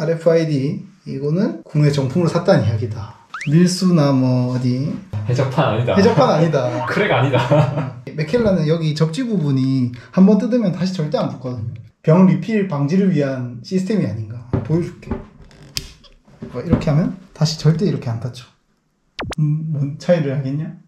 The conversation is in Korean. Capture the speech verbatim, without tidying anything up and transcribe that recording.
알에프아이디 이거는 국내 정품으로 샀다는 이야기다. 밀수나 뭐 어디 해적판 아니다. 해적판 아니다. 크랙 아니다. 맥켈라는 여기 접지 부분이 한번 뜯으면 다시 절대 안 붙거든요. 병 리필 방지를 위한 시스템이 아닌가. 보여줄게. 이렇게 하면 다시 절대 이렇게 안 닫혀. 음, 뭔 차이를 하겠냐?